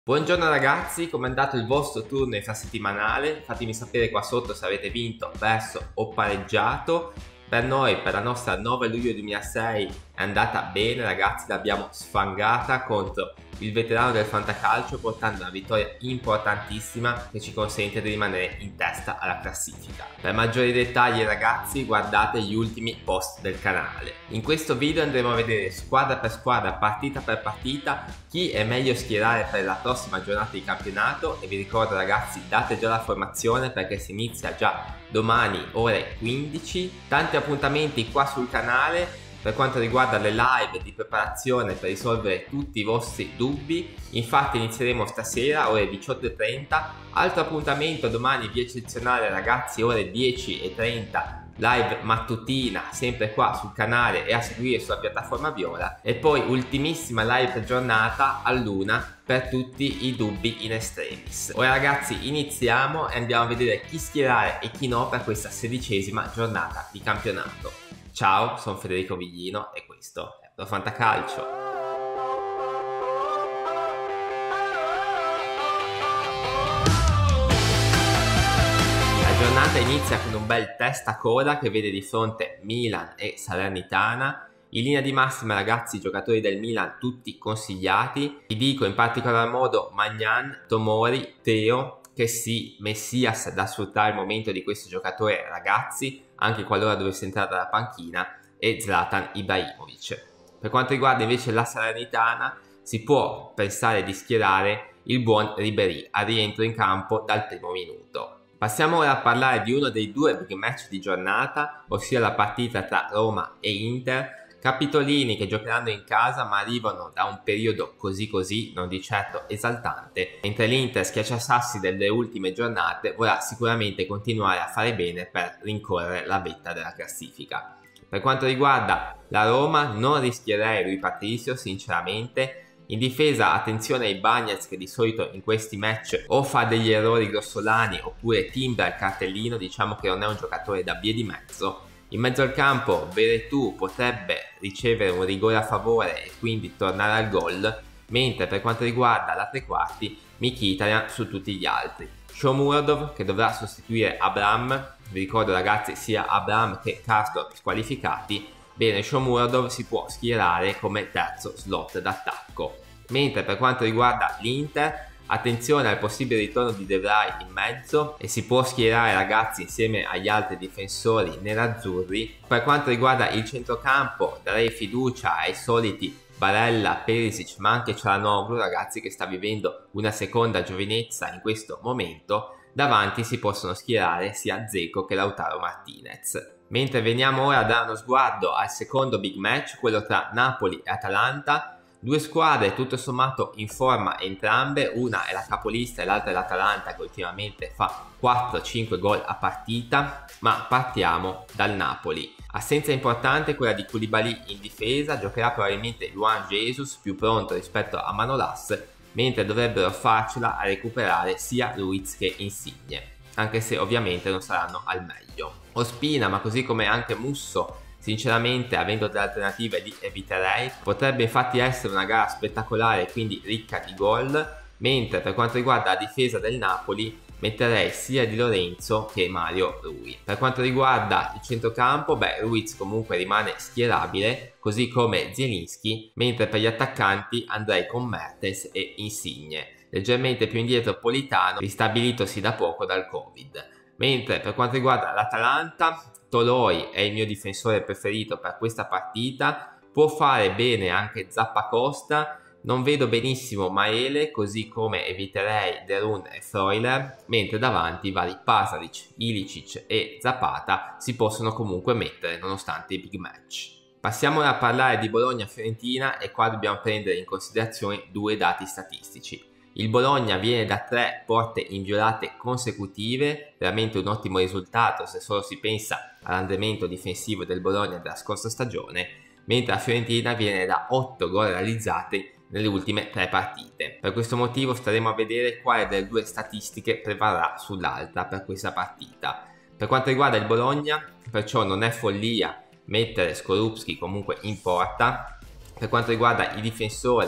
Buongiorno ragazzi, com'è andato il vostro turno infrasettimanale? Fatemi sapere qua sotto se avete vinto, perso o pareggiato. Per noi, per la nostra 9 luglio 2006 è andata bene ragazzi, l'abbiamo sfangata contro il veterano del fantacalcio, portando una vittoria importantissima che ci consente di rimanere in testa alla classifica. Per maggiori dettagli ragazzi guardate gli ultimi post del canale. In questo video andremo a vedere squadra per squadra, partita per partita, chi è meglio schierare per la prossima giornata di campionato. E vi ricordo ragazzi, date già la formazione perché si inizia già domani ore 15. Tanti appuntamenti qua sul canale per quanto riguarda le live di preparazione per risolvere tutti i vostri dubbi. Infatti inizieremo stasera ore 18:30. Altro appuntamento domani via eccezionale ragazzi, ore 10:30, live mattutina sempre qua sul canale e a seguire sulla piattaforma Viola. E poi ultimissima live giornata all'1 per tutti i dubbi in extremis. Ora ragazzi iniziamo e andiamo a vedere chi schierare e chi no per questa 16ª giornata di campionato. Ciao, sono Federico Viglino e questo è Pro Fantacalcio. La giornata inizia con un bel testa a coda che vede di fronte Milan e Salernitana. In linea di massima ragazzi, i giocatori del Milan tutti consigliati. Vi dico in particolar modo Maignan, Tomori, Teo, Kessie, Messias da sfruttare il momento di questo giocatore ragazzi, anche qualora dovesse entrare dalla panchina, e Zlatan Ibrahimovic. Per quanto riguarda invece la Salernitana, si può pensare di schierare il buon Ribéry a rientro in campo dal primo minuto. Passiamo ora a parlare di uno dei due big match di giornata, ossia la partita tra Roma e Inter. Capitolini che giocheranno in casa ma arrivano da un periodo così, non di certo esaltante, mentre l'Inter schiacciasassi delle ultime giornate vorrà sicuramente continuare a fare bene per rincorrere la vetta della classifica. Per quanto riguarda la Roma non rischierei Rui Patricio sinceramente. In difesa attenzione ai Bagnets che di solito in questi match o fa degli errori grossolani oppure timbra il cartellino, diciamo che non è un giocatore da via di mezzo. In mezzo al campo Veretout potrebbe ricevere un rigore a favore e quindi tornare al gol, mentre per quanto riguarda la tre quarti Mkhitaryan su tutti gli altri. Shomurodov che dovrà sostituire Abraham, vi ricordo ragazzi sia Abraham che Karsdorp squalificati. Bene, Shomurodov si può schierare come terzo slot d'attacco. Mentre per quanto riguarda l'Inter, attenzione al possibile ritorno di De Vrij in mezzo e si può schierare ragazzi insieme agli altri difensori nerazzurri. Per quanto riguarda il centrocampo darei fiducia ai soliti Barella, Perisic ma anche Çalhanoğlu ragazzi che sta vivendo una seconda giovinezza in questo momento. Davanti si possono schierare sia Dzeko che Lautaro Martinez. Mentre veniamo ora a dare uno sguardo al secondo big match, quello tra Napoli e Atalanta. Due squadre tutto sommato in forma entrambe, una è la capolista e l'altra è l'Atalanta che ultimamente fa 4-5 gol a partita, ma partiamo dal Napoli. Assenza importante quella di Koulibaly in difesa, giocherà probabilmente Juan Jesus più pronto rispetto a Manolas, mentre dovrebbero farcela a recuperare sia Ruiz che Insigne, anche se ovviamente non saranno al meglio. Ospina, ma così come anche Musso, sinceramente avendo delle alternative li eviterei. Potrebbe infatti essere una gara spettacolare e quindi ricca di gol, mentre per quanto riguarda la difesa del Napoli metterei sia Di Lorenzo che Mario Rui. Per quanto riguarda il centrocampo, Ruiz comunque rimane schierabile, così come Zielinski, mentre per gli attaccanti andrei con Mertens e Insigne. Leggermente più indietro Politano, ristabilitosi da poco dal Covid. Mentre per quanto riguarda l'Atalanta, Toloi è il mio difensore preferito per questa partita, può fare bene anche Zappacosta, non vedo benissimo Maele, così come eviterei Derun e Freuler, mentre davanti i vari Pasalic, Ilicic e Zapata si possono comunque mettere nonostante i big match. Passiamo ora a parlare di Bologna-Fiorentina e qua dobbiamo prendere in considerazione due dati statistici. Il Bologna viene da 3 porte inviolate consecutive, veramente un ottimo risultato se solo si pensa all'andamento difensivo del Bologna della scorsa stagione, mentre la Fiorentina viene da 8 gol realizzati nelle ultime 3 partite. Per questo motivo staremo a vedere quale delle due statistiche prevarrà sull'altra per questa partita. Per quanto riguarda il Bologna, perciò non è follia mettere Skorupski comunque in porta. Per quanto riguarda i difensori,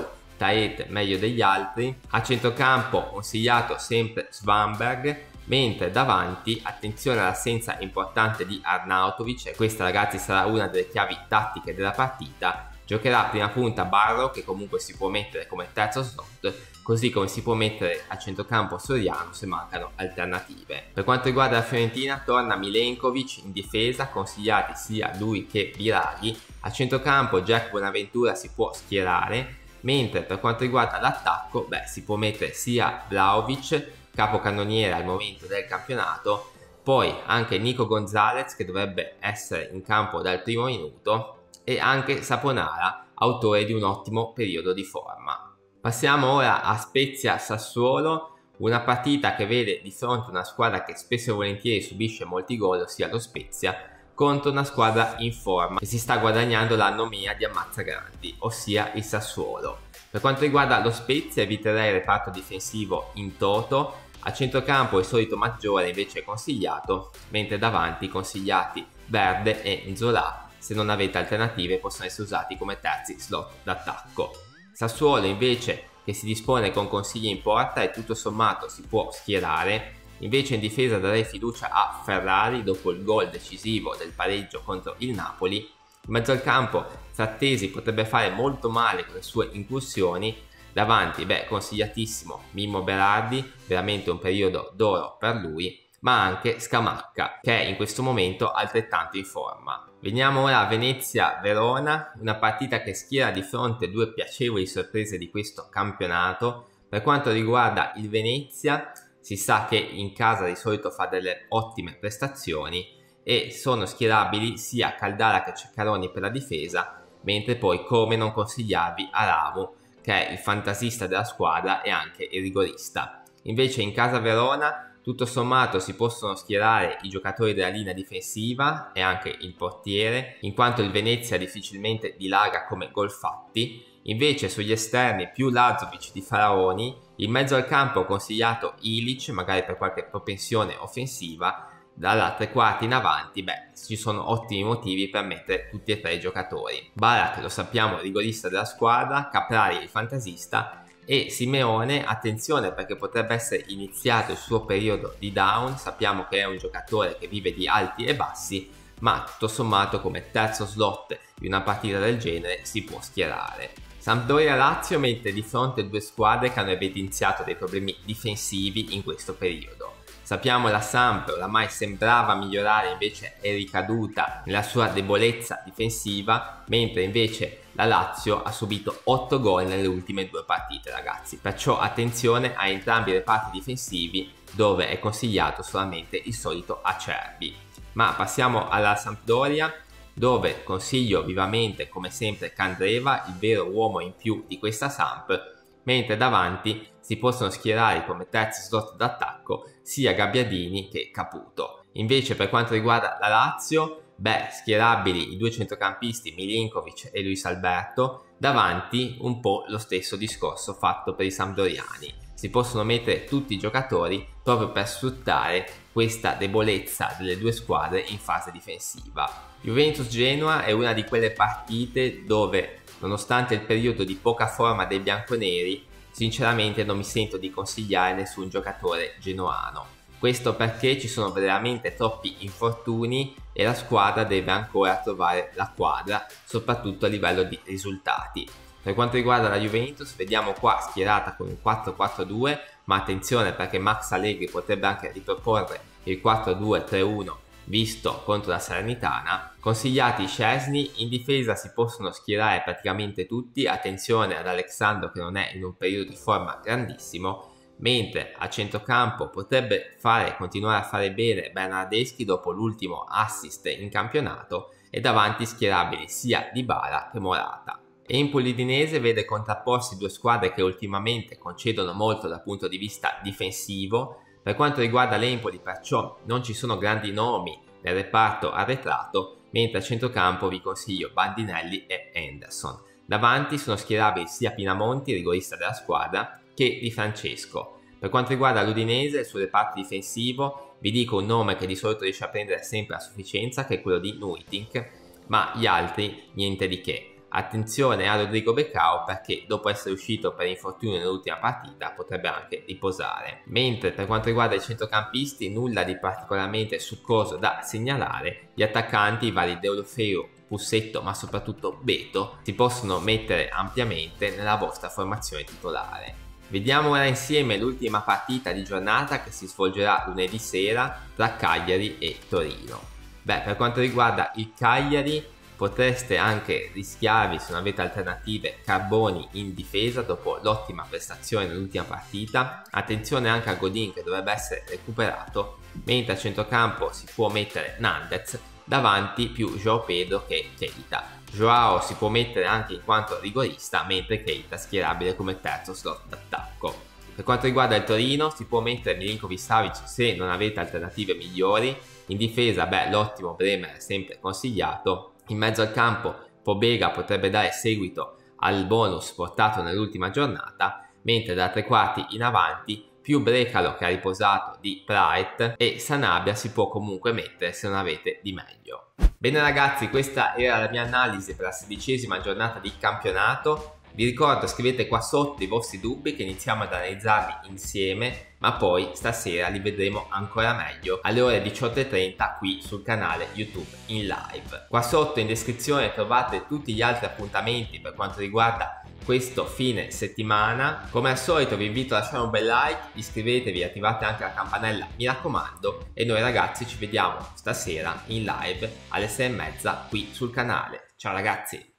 Taet meglio degli altri. A centrocampo consigliato sempre Svanberg, mentre davanti attenzione all'assenza importante di Arnautovic, e questa ragazzi sarà una delle chiavi tattiche della partita. Giocherà prima punta Barro, che comunque si può mettere come terzo slot, così come si può mettere a centrocampo Soriano se mancano alternative. Per quanto riguarda la Fiorentina torna Milenkovic in difesa, consigliati sia lui che Biraghi. A centrocampo Jack Bonaventura si può schierare, mentre per quanto riguarda l'attacco si può mettere sia Vlahovic, capocannoniere al momento del campionato, poi anche Nico Gonzalez che dovrebbe essere in campo dal primo minuto, e anche Saponara, autore di un ottimo periodo di forma. Passiamo ora a Spezia-Sassuolo, una partita che vede di fronte una squadra che spesso e volentieri subisce molti gol, ossia lo Spezia, contro una squadra in forma che si sta guadagnando la nomea di ammazzagrandi, ossia il Sassuolo. Per quanto riguarda lo Spezia eviterei il reparto difensivo in toto, a centrocampo il solito Maggiore invece è consigliato, mentre davanti consigliati Verde e Nzola. Se non avete alternative possono essere usati come terzi slot d'attacco. Sassuolo invece che si dispone con consigli in porta e tutto sommato si può schierare. Invece in difesa darei fiducia a Ferrari dopo il gol decisivo del pareggio contro il Napoli. In mezzo al campo Frattesi potrebbe fare molto male con le sue incursioni. Davanti consigliatissimo Mimmo Berardi, veramente un periodo d'oro per lui, ma anche Scamacca che è in questo momento altrettanto in forma. Veniamo ora a Venezia-Verona, una partita che schiera di fronte due piacevoli sorprese di questo campionato. Per quanto riguarda il Venezia, si sa che in casa di solito fa delle ottime prestazioni e sono schierabili sia Caldara che Ceccaroni per la difesa, mentre poi come non consigliarvi Aramu, che è il fantasista della squadra e anche il rigorista. Invece in casa Verona tutto sommato si possono schierare i giocatori della linea difensiva e anche il portiere, in quanto il Venezia difficilmente dilaga come gol fatti. Invece sugli esterni più Lazovic di Faraoni, in mezzo al campo consigliato Ilic, magari per qualche propensione offensiva. Dalla tre quarti in avanti ci sono ottimi motivi per mettere tutti e tre i giocatori. Barak lo sappiamo rigorista della squadra, Caprari il fantasista, e Simeone attenzione perché potrebbe essere iniziato il suo periodo di down. Sappiamo che è un giocatore che vive di alti e bassi, ma tutto sommato come terzo slot di una partita del genere si può schierare. Sampdoria-Lazio mette di fronte due squadre che hanno evidenziato dei problemi difensivi in questo periodo. Sappiamo la Samp oramai sembrava migliorare, invece è ricaduta nella sua debolezza difensiva, mentre invece la Lazio ha subito 8 gol nelle ultime due partite ragazzi, perciò attenzione a entrambi i reparti difensivi dove è consigliato solamente il solito Acerbi. Ma passiamo alla Sampdoria, dove consiglio vivamente come sempre Candreva, il vero uomo in più di questa Samp, mentre davanti si possono schierare come terzi slot d'attacco sia Gabbiadini che Caputo. Invece per quanto riguarda la Lazio, schierabili i due centrocampisti Milinkovic e Luis Alberto, davanti un po' lo stesso discorso fatto per i sampdoriani. Si possono mettere tutti i giocatori proprio per sfruttare questa debolezza delle due squadre in fase difensiva. Juventus-Genoa è una di quelle partite dove, nonostante il periodo di poca forma dei bianconeri, sinceramente non mi sento di consigliare nessun giocatore genoano. Questo perché ci sono veramente troppi infortuni e la squadra deve ancora trovare la quadra, soprattutto a livello di risultati. Per quanto riguarda la Juventus, vediamo qua schierata con un 4-4-2, ma attenzione perché Max Allegri potrebbe anche riproporre il 4-2-3-1 visto contro la Salernitana. Consigliati Szczesny, in difesa si possono schierare praticamente tutti, attenzione ad Alexandro che non è in un periodo di forma grandissimo, mentre a centrocampo potrebbe continuare a fare bene Bernardeschi dopo l'ultimo assist in campionato, e davanti schierabili sia Dybala che Morata. Empoli-Udinese vede contrapporsi due squadre che ultimamente concedono molto dal punto di vista difensivo. Per quanto riguarda l'Empoli perciò non ci sono grandi nomi nel reparto arretrato, mentre a centrocampo vi consiglio Bandinelli e Henderson. Davanti sono schierabili sia Pinamonti, rigorista della squadra, che Di Francesco. Per quanto riguarda l'Udinese, sul reparto difensivo vi dico un nome che di solito riesce a prendere sempre a sufficienza, che è quello di Nuitink, ma gli altri niente di che. attenzione a Rodrigo Becao perché dopo essere uscito per infortunio nell'ultima partita potrebbe anche riposare. Mentre per quanto riguarda i centrocampisti nulla di particolarmente succoso da segnalare, gli attaccanti, i vari Deulofeu, Pussetto ma soprattutto Beto, si possono mettere ampiamente nella vostra formazione titolare. Vediamo ora insieme l'ultima partita di giornata che si svolgerà lunedì sera tra Cagliari e Torino. Per quanto riguarda il Cagliari potreste anche rischiarvi, se non avete alternative, Carboni in difesa dopo l'ottima prestazione nell'ultima partita. Attenzione anche a Godin che dovrebbe essere recuperato, mentre a centrocampo si può mettere Nandez, davanti più João Pedro che Keita. Joao si può mettere anche in quanto rigorista, mentre Keita schierabile come terzo slot d'attacco. Per quanto riguarda il Torino si può mettere Milinkovic-Savic se non avete alternative migliori. In difesa l'ottimo Bremer è sempre consigliato. In mezzo al campo Pobega potrebbe dare seguito al bonus portato nell'ultima giornata, mentre da tre quarti in avanti più Brecalo che ha riposato di Praet e Sanabria si può comunque mettere se non avete di meglio. Bene ragazzi, questa era la mia analisi per la 16ª giornata di campionato. Vi ricordo, scrivete qua sotto i vostri dubbi che iniziamo ad analizzarli insieme, ma poi stasera li vedremo ancora meglio alle ore 18:30 qui sul canale YouTube in live. Qua sotto in descrizione trovate tutti gli altri appuntamenti per quanto riguarda questo fine settimana. Come al solito vi invito a lasciare un bel like, iscrivetevi e attivate anche la campanella, mi raccomando, e noi ragazzi ci vediamo stasera in live alle 6:30 qui sul canale. Ciao ragazzi!